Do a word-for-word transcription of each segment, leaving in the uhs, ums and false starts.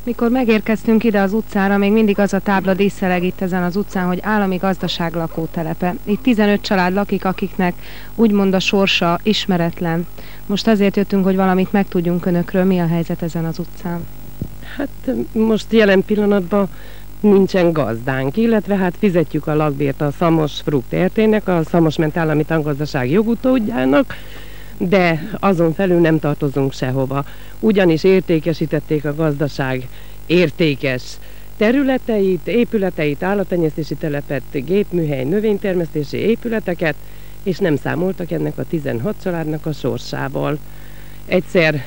Mikor megérkeztünk ide az utcára, még mindig az a tábla díszeleg itt ezen az utcán, hogy állami gazdaság lakótelepe. Itt tizenöt család lakik, akiknek úgymond a sorsa ismeretlen. Most azért jöttünk, hogy valamit megtudjunk önökről. Mi a helyzet ezen az utcán? Hát most jelen pillanatban nincsen gazdánk, illetve hát fizetjük a lakbért a Szamos Frukt értének, a Szamosment Állami Tangazdaság jogutódjának, de azon felül nem tartozunk sehova. Ugyanis értékesítették a gazdaság értékes területeit, épületeit, állattenyésztési telepet, gépműhely, növénytermesztési épületeket, és nem számoltak ennek a tizenhat családnak a sorsával. Egyszer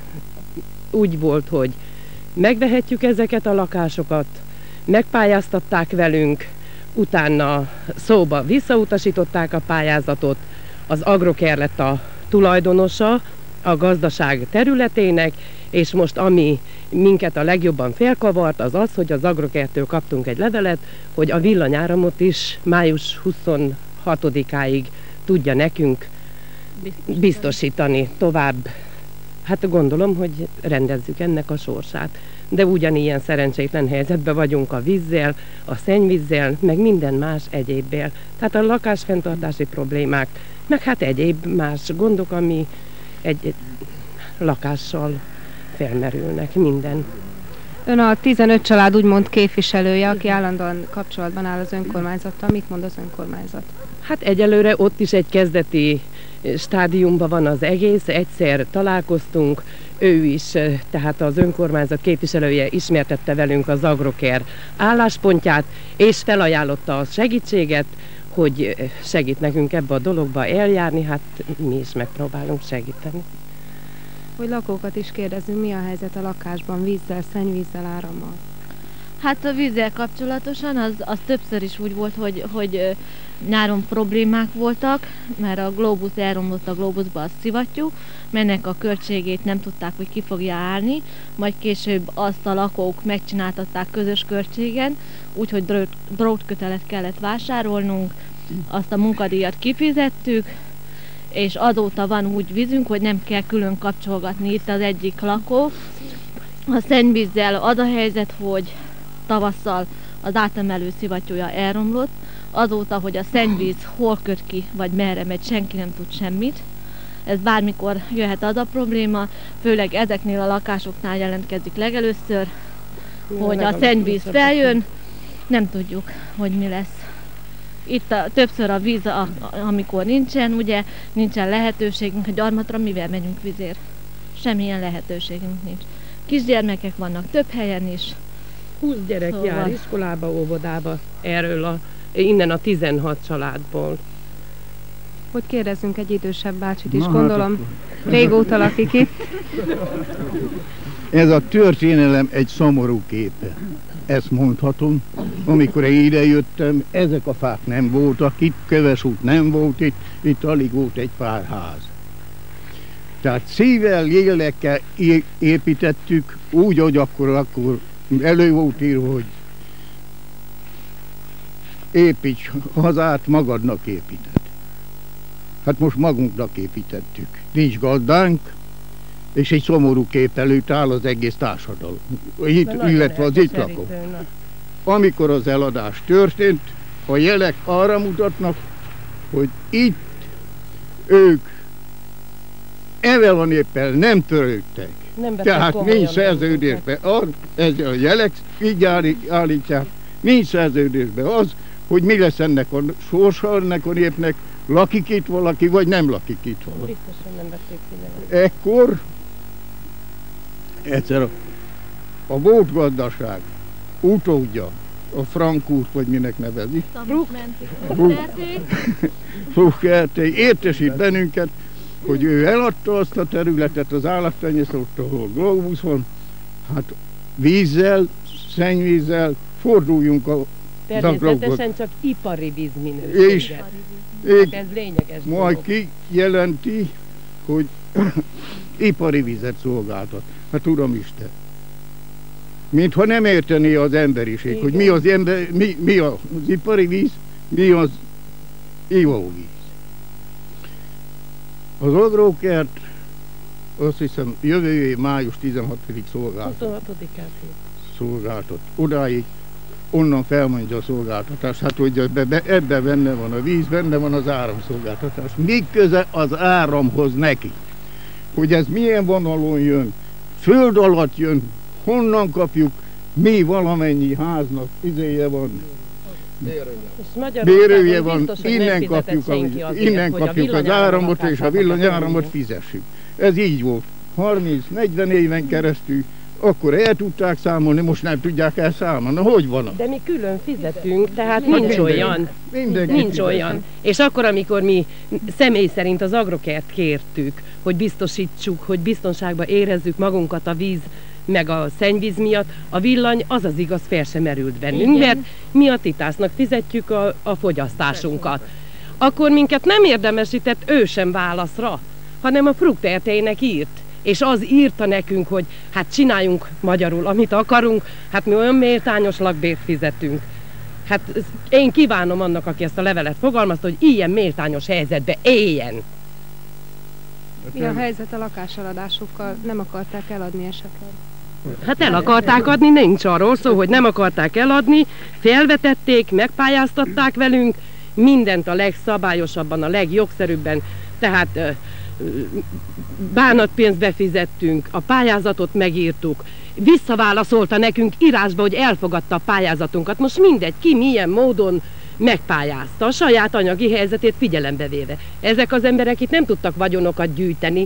úgy volt, hogy megvehetjük ezeket a lakásokat, megpályáztatták velünk, utána szóba visszautasították a pályázatot, az Agrokert lett a tulajdonosa a gazdaság területének, és most ami minket a legjobban félkavart, az az, hogy az Agrokerttől kaptunk egy levelet, hogy a villanyáramot is május huszonhatodikáig tudja nekünk biztosítani, biztosítani tovább. Hát gondolom, hogy rendezzük ennek a sorsát. De ugyanilyen szerencsétlen helyzetben vagyunk a vízzel, a szennyvízzel, meg minden más egyébbel. Tehát a lakásfenntartási problémák, meg hát egyéb más gondok, ami egy, egy lakással felmerülnek, minden. Ön a tizenöt család úgymond képviselője, aki állandóan kapcsolatban áll az önkormányzattal. Mit mond az önkormányzat? Hát egyelőre ott is egy kezdeti stádiumban van az egész, egyszer találkoztunk, ő is, tehát az önkormányzat képviselője ismertette velünk az Agrokert álláspontját, és felajánlotta a segítséget, hogy segít nekünk ebbe a dologba eljárni, hát mi is megpróbálunk segíteni. Hogy lakókat is kérdezünk, mi a helyzet a lakásban, vízzel, szennyvízzel, árammal? Hát a vízzel kapcsolatosan az, az többször is úgy volt, hogy, hogy nyáron problémák voltak, mert a glóbusz elromlott a glóbuszba a szivattyú, mennek a költségét nem tudták, hogy ki fogja állni, majd később azt a lakók megcsináltatták közös költségen, úgyhogy drót, drótkötelet kellett vásárolnunk, azt a munkadíjat kifizettük, és azóta van úgy vízünk, hogy nem kell külön kapcsolgatni. Itt az egyik lakó. A szennyvízzel az a helyzet, hogy tavasszal az átemelő szivattyúja elromlott, azóta, hogy a szennyvíz hol köt ki, vagy merre megy, senki nem tud semmit. Ez bármikor jöhet az a probléma, főleg ezeknél a lakásoknál jelentkezik legelőször, hogy a szennyvíz feljön, nem tudjuk, hogy mi lesz. Itt a, többször a víz, a, a, amikor nincsen, ugye nincsen lehetőségünk, a gyarmatra mivel megyünk vízért? Semmilyen lehetőségünk nincs. Kisgyermekek vannak több helyen is. húsz gyerek szóval jár iskolába, óvodába, erről a, innen a tizenhat családból. Hogy kérdezzünk egy idősebb bácsit is, Na, gondolom, hát régóta lakik itt. Ez a történelem egy szomorú képe. Ezt mondhatom, amikor én ide jöttem, ezek a fák nem voltak itt, kövesút nem volt itt, itt alig volt egy pár ház. Tehát szívvel, lélekkel építettük, úgy, hogy akkor, akkor elő volt írva, hogy építs hazát, magadnak építed. Hát most magunknak építettük. Nincs gazdánk, és egy szomorú kép előtt áll az egész társadalom, itt, illetve az itt lakó. Amikor az eladás történt, a jelek arra mutatnak, hogy itt ők ezzel a néppel nem törődtek. Nem Tehát nincs szerződésben az, ez a jelek így állítják, nincs szerződésben az, hogy mi lesz ennek a sorsa, ennek a népnek, lakik itt valaki, vagy nem lakik itt valaki. Biztosan nem vették figyelmet. Ekkor egyszer a, a volt gazdaság utódja, a Frankfurt, vagy minek nevezik, Fruchtkertély értesít bennünket, hogy ő eladta azt a területet az állattenyésztőtől, ahol glóbusz van, hát vízzel, szennyvízzel forduljunk a Természetesen csak ipari vízminőségben. És hát ez lényeges majd kijelenti, hogy ipari vizet szolgáltat. Hát Uramisten, mintha nem értené az emberiség, Igen. hogy mi az, ember, mi, mi az ipari víz, mi az ivóvíz. Az Agrokert azt hiszem jövő év május tizenhatodikán szolgáltat. huszonhatodikán Szolgáltat. Odáig onnan felmondja a szolgáltatás. Hát ugye ebben ebbe benne van a víz, benne van az áramszolgáltatás. Még köze az áramhoz neki. Hogy ez milyen vonalon jön, föld alatt jön, honnan kapjuk, mi valamennyi háznak izéje van. Bérője van, innen kapjuk, azért, innen kapjuk az áramot, és a villanyáramot fizessük. Ez így volt. harminc-negyven éven keresztül, akkor el tudták számolni, most nem tudják elszámolni. Na, hogy van az? De mi külön fizetünk, tehát nincs minden, olyan. Mindenki nincs fizet. olyan. És akkor, amikor mi személy szerint az Agrokert kértük, hogy biztosítsuk, hogy biztonságban érezzük magunkat a víz, meg a szennyvíz miatt, a villany, az az igaz, fel sem merült bennünk, igen. Mert mi a titásznak fizetjük a, a fogyasztásunkat. Akkor minket nem érdemesített ő sem válaszra, hanem a Frukt-ertélynek írt. És az írta nekünk, hogy hát csináljunk magyarul, amit akarunk, hát mi olyan méltányos lakbért fizetünk. Hát én kívánom annak, aki ezt a levelet fogalmazta, hogy ilyen méltányos helyzetbe éljen. Mi a helyzet a lakáseladásokkal? Nem akarták eladni esetleg? Hát el akarták adni, nincs arról szó, hogy nem akarták eladni, felvetették, megpályáztatták velünk, mindent a legszabályosabban, a legjogszerűbben, tehát bánatpénzt befizettünk, a pályázatot megírtuk, visszaválaszolta nekünk írásba, hogy elfogadta a pályázatunkat. Most mindegy, ki milyen módon megpályázta, a saját anyagi helyzetét figyelembe véve. Ezek az emberek itt nem tudtak vagyonokat gyűjteni.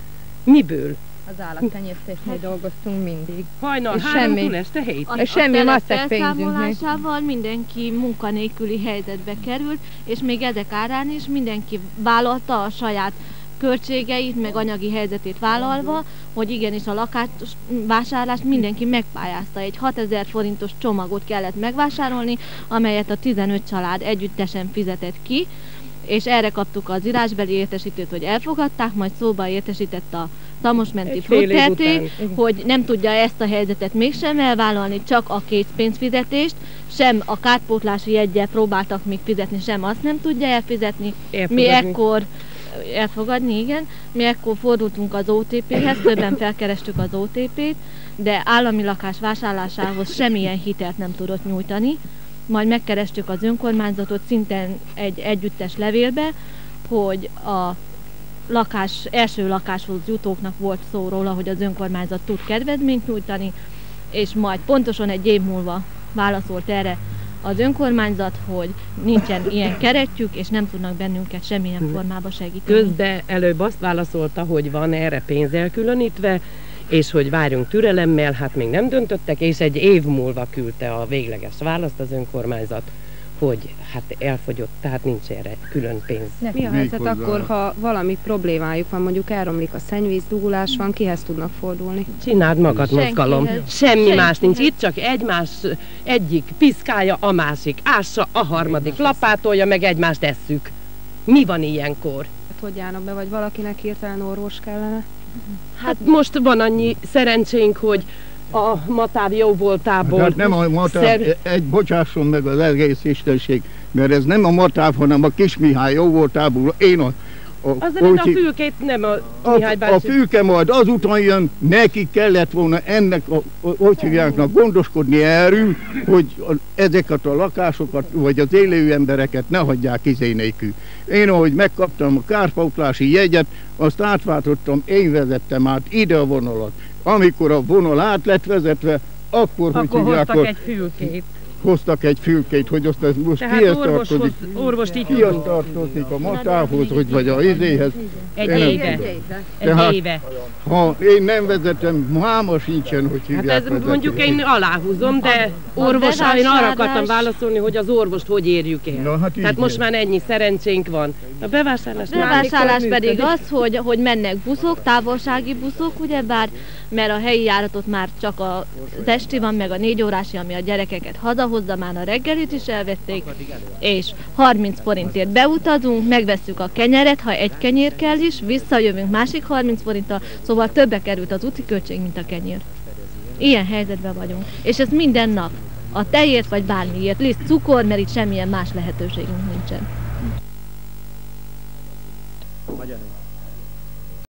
Miből? Az állattenyésztésnél dolgoztunk mindig. Hajnal és háromtól semmi, este hét. A, semmi a masszák pénzünknek. felszámolásával mindenki munkanélküli helyzetbe került, és még ezek árán is mindenki vállalta a saját költségeit, meg anyagi helyzetét vállalva, hogy igenis a lakásvásárlást mindenki megpályázta. Egy hatezer forintos csomagot kellett megvásárolni, amelyet a tizenöt család együttesen fizetett ki, és erre kaptuk az írásbeli értesítőt, hogy elfogadták, majd szóba értesített a Szamosmenti Frukt-ertély, hogy nem tudja ezt a helyzetet mégsem elvállalni, csak a készpénzfizetést, sem a kárpótlási jeggyel próbáltak még fizetni, sem azt nem tudja elfizetni. Elfogadni. Mi ekkor elfogadni, igen. Mi ekkor fordultunk az o té péhez, többen felkerestük az o té pét, de állami lakás vásárlásához semmilyen hitelt nem tudott nyújtani. Majd megkerestük az önkormányzatot szinten egy együttes levélbe, hogy a lakás, első lakáshoz jutóknak volt szó róla, hogy az önkormányzat tud kedvezményt nyújtani, és majd pontosan egy év múlva válaszolt erre az önkormányzat, hogy nincsen ilyen keretjük, és nem tudnak bennünket semmilyen formába segíteni. Közben előbb azt válaszolta, hogy van erre pénz elkülönítve, és hogy várjunk türelemmel, hát még nem döntöttek, és egy év múlva küldte a végleges választ az önkormányzat, hogy hát elfogyott, tehát nincs erre külön pénz. Mi a helyzet akkor, ha valami problémájuk van, mondjuk elromlik a szennyvíz, dugulás van, kihez tudnak fordulni? Csináld magad, Senkihez. mozgalom. Semmi Senkihez. más nincs. Itt csak egymás, egyik piszkálja, a másik ássa, a harmadik lapátolja, meg egymást esszük. Mi van ilyenkor? Hát hogy állnak be, vagy valakinek hirtelen orvos kellene? Hát most van annyi szerencsénk, hogy a Matáv jó voltából... Hát nem a Matáv, szer... egy bocsásson meg az egész istenség, mert ez nem a Matáv, hanem a Kismihály jó voltából. Én a... a Azért a fülkét nem a Mihály bácsi... A, a fülke majd azután jön, neki kellett volna ennek, a, a, hogy hívjáknak, gondoskodni erről, hogy a, ezeket a lakásokat, vagy az élő embereket ne hagyják izé nélkül. Én, ahogy megkaptam a kárpótlási jegyet, azt átváltottam, én vezettem át ide a vonalat. Amikor a vonal át lett vezetve, akkor, akkor hogy hívják, hoztak egy fülkét. Hoztak egy fülkét, hogy azt ez most tehát kihez orvoshoz, tartozik. Orvost így Kihez tartozik, a Matávhoz, hogy vagy a izéhez. Egy Én nem éve. tudom. Egy Tehát, éve. Ha én nem vezetem, máma sincsen, hogy hívják. Hát ez vezetni. mondjuk én aláhúzom, de orvosá én arra akartam válaszolni, hogy az orvost hogy érjük el. Na, hát Tehát így most van. már ennyi szerencsénk van. A bevásárlás, A bevásárlás pedig az, hogy, hogy mennek buszok, távolsági buszok, ugyebár, mert a helyi járatot már csak az esti van, meg a négy órási, ami a gyerekeket hazahozza, már a reggelit is elvették, és harminc forintért beutazunk, megvesszük a kenyeret, ha egy kenyér kell is, visszajövünk másik harminc forinttal, szóval többe került az úti költség, mint a kenyér. Ilyen helyzetben vagyunk. És ez minden nap. A tejért vagy bármiért. Liszt cukor, mert itt semmilyen más lehetőségünk nincsen.